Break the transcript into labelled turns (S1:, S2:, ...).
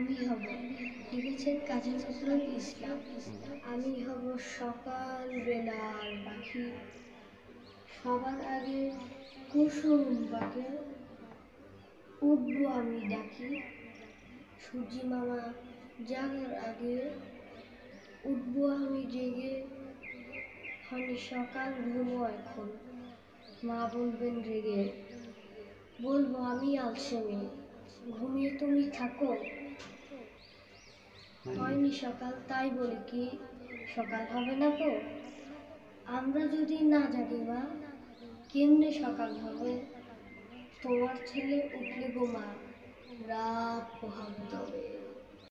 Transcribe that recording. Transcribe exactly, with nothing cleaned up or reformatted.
S1: আমি হব, লিখেছেন কাজী নজরুল ইসলাম। আমি হব সকাল বেলার পাখি, সবার আগে কুসুম বাগে উঠবো আমি ডাকি। সূর্যি মামা জাগার আগে উঠবো আমি জেগে। হয়নি সকাল ঘুমো এখন, মা বলবেন রেগে, বলবো আমি আলসেমি, ঘুমিয়ে তুমি থাকো। হয়নি সকাল তাই বলে কি সকাল হবে না তো? আমরা যদি না জাগি মা, কেমনে সকাল হবে? তোমার ছেলে উঠলে গো মা, রাত পোহাবে তবে।